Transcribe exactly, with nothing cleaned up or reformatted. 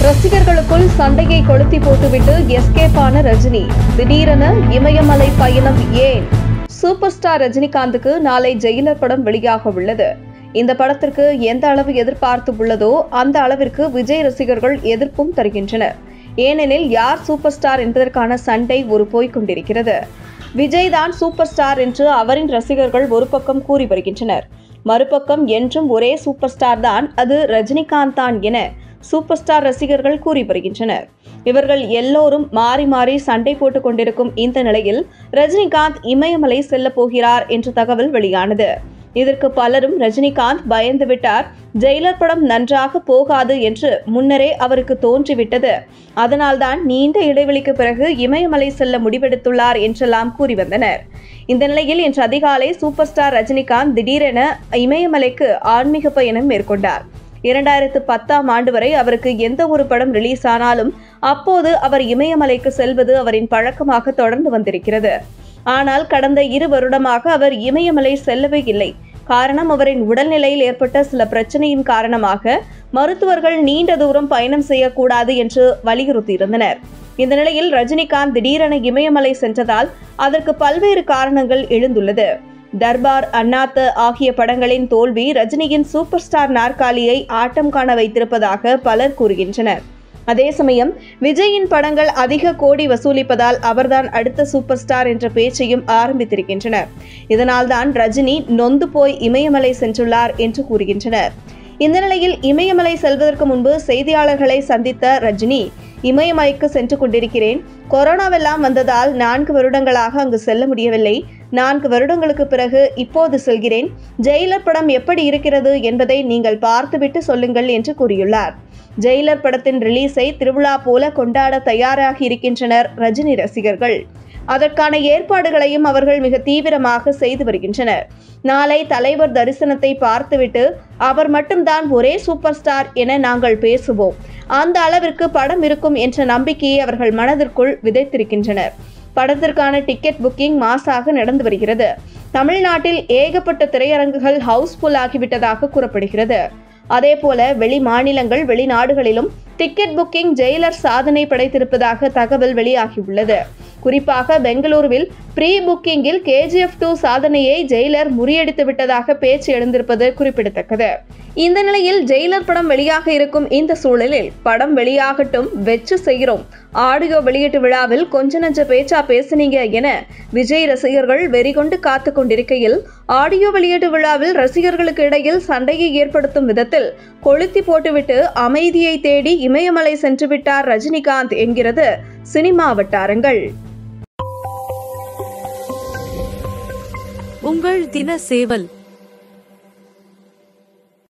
ரசிகர்களுக்குள் சண்டையை கொளுத்தி போட்டுவிட்டு எஸ்கேப் ஆன ரஜினி. திடீரென இமயமலை பயணம் ஏன்? சூப்பர் ஸ்டார் ரஜினிகாந்துக்கு நாளை ஜெயிலர் படம் வெளியாக உள்ளது. இந்த படத்திற்கு எந்த அளவு எதிர்பார்த்து உள்ளதோ அந்த அளவிற்கு விஜய் ரசிகர்கள் எதிர்ப்பும் தருகின்றனர். ஏனெனில் யார் சூப்பர் ஸ்டார் என்பதற்கான சண்டை ஒரு போய்க் கொண்டிருக்கிறது. விஜய் தான் சூப்பர் ஸ்டார் என்று அவரின் ரசிகர்கள் ஒரு பக்கம் கூறி வருகின்றனர். மறுபக்கம் என்றும் ஒரே சூப்பர் ஸ்டார் தான், அது ரஜினிகாந்த் தான் என சூப்பர் ஸ்டார் ரசிகர்கள் கூறி வருகின்றனர். இவர்கள் எல்லோரும் மாறி மாறி சண்டை போட்டுக் கொண்டிருக்கும் இந்த நிலையில் ரஜினிகாந்த் இமயமலை செல்ல போகிறார் என்ற தகவல் வெளியானது. இதற்கு பலரும் ரஜினிகாந்த் பயந்து விட்டார், ஜெயிலர் படம் நன்றாக போகாது என்று முன்னரே அவருக்கு தோன்றிவிட்டது, அதனால்தான் நீண்ட இடைவெளிக்கு பிறகு இமயமலை செல்ல முடிவெடுத்துள்ளார் என்றெல்லாம் கூறி வந்தனர். இந்த நிலையில் இன்று அதிகாலை சூப்பர் ஸ்டார் ரஜினிகாந்த் திடீரென இமயமலைக்கு ஆன்மீக பயணம் மேற்கொண்டார். இரண்டாயிரத்து பத்தாம் ஆண்டு வரை அவருக்கு எந்த ஒரு படம் ரிலீஸ் ஆனாலும் அப்போது அவர் இமயமலைக்கு செல்வது அவரின் பழக்கமாக தொடர்ந்து வந்திருக்கிறது. ஆனால் கடந்த இரு வருடமாக அவர் இமயமலை செல்லவே இல்லை. காரணம், அவரின் உடல்நிலையில் ஏற்பட்ட சில பிரச்சனையின் காரணமாக மருத்துவர்கள் நீண்ட தூரம் பயணம் செய்யக்கூடாது என்று வலியுறுத்தியிருந்தனர். இந்த நிலையில் ரஜினிகாந்த் திடீரென இமயமலை சென்றதால் அதற்கு பல்வேறு காரணங்கள் எழுந்துள்ளது. தர்பார், அண்ணாத்த ஆகிய படங்களின் தோல்வி ரஜினியின் சூப்பர் ஸ்டார் நாற்காலியை ஆட்டம் காண வைத்திருப்பதாக பலர் கூறுகின்றனர். அதே சமயம் விஜயின் படங்கள் அதிக கோடி வசூலிப்பதால் அவர்தான் அடுத்த சூப்பர் ஸ்டார் என்ற பேச்சையும் ஆரம்பித்திருக்கின்றனர். இதனால்தான் ரஜினி நொந்து போய் இமயமலை சென்றுள்ளார் என்று கூறுகின்றனர். இந்த நிலையில் இமயமலை செல்வதற்கு முன்பு செய்தியாளர்களை சந்தித்த ரஜினி, இமயமலைக்கு சென்று கொண்டிருக்கிறேன். கொரோனாவெல்லாம் வந்ததால் நான்கு வருடங்களாக அங்கு செல்ல முடியவில்லை. நான்கு வருடங்களுக்கு பிறகு இப்போது செல்கிறேன். ஜெயிலர் படம் எப்படி இருக்கிறது என்பதை நீங்கள் பார்த்துவிட்டு சொல்லுங்கள் என்று கூறியுள்ளார். ஜெயிலர் படத்தின் ரிலீஸை திருவிழா போல கொண்டாட தயாராகி இருக்கின்றனர் ரஜினி ரசிகர்கள். அதற்கான ஏற்பாடுகளையும் அவர்கள் மிக தீவிரமாக செய்து வருகின்றனர். நாளை தலைவர் தரிசனத்தை பார்த்துவிட்டு அவர் மட்டும்தான் ஒரே சூப்பர் ஸ்டார் என நாங்கள் பேசுவோம், அந்த அளவிற்கு படம் இருக்கும் என்ற நம்பிக்கையை அவர்கள் மனதிற்குள் விதைத்திருக்கின்றனர். படத்திற்கான டிக்கெட் புக்கிங் மாசாக நடந்து வருகிறது. தமிழ்நாட்டில் ஏகப்பட்ட திரையரங்குகள் ஹவுஸ்ஃபுல் ஆகிவிட்டதாக கூறப்படுகிறது. அதே போல வெளி மாநிலங்கள், வெளிநாடுகளிலும் டிக்கெட் புக்கிங் ஜெயிலர் சாதனை படைத்திருப்பதாக தகவல் வெளியாகியுள்ளது. குறிப்பாக பெங்களூருவில் ப்ரீ புக்கிங்கில் கேஜிஎஃப் டூ சாதனையை ஜெயிலர் முறியடித்து விட்டதாக பேச்சு எழுந்திருப்பது குறிப்பிடத்தக்கது. இந்த நிலையில் ஜெயிலர் படம் வெளியாக இருக்கும் இந்த சூழலில் படம் வெளியாகட்டும், வெச்சு செய்கிறோம், ஆடியோ வெளியீட்டு விழாவில் கொஞ்ச நஞ்ச பேச்சா பேசினீங்க என விஜய் ரசிகர்கள் வெறிகொண்டு காத்து கொண்டிருக்கையில், ஆடியோ வெளியீட்டு விழாவில் ரசிகர்களுக்கு இடையில் சண்டையை ஏற்படுத்தும் விதத்தில் கொளுத்தி போட்டுவிட்டு அமைதியை தேடி இமயமலை சென்று விட்டார் ரஜினிகாந்த் என்கிறது சினிமா வட்டாரங்கள். உங்கள் தின சேவல்.